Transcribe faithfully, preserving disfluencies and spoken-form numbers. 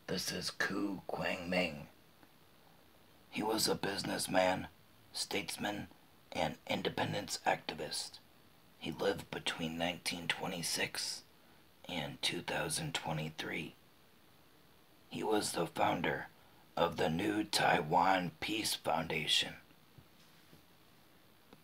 This is Koo Kwang-ming. He was a businessman, statesman, and independence activist. He lived between nineteen twenty-six and two thousand twenty-three. He was the founder of the New Taiwan Peace Foundation.